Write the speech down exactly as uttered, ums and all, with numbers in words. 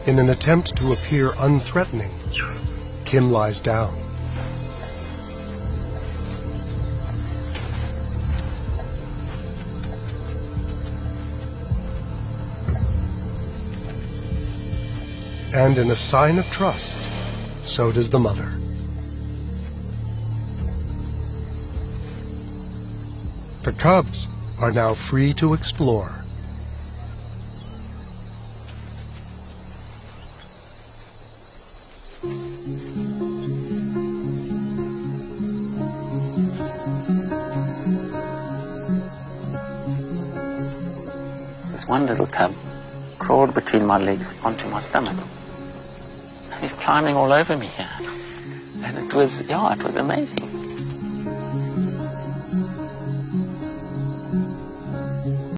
In an attempt to appear unthreatening, Kim lies down. And in a sign of trust, so does the mother. The cubs are now free to explore. This one little cub crawled between my legs onto my stomach. He's climbing all over me here. And it was, yeah, it was amazing.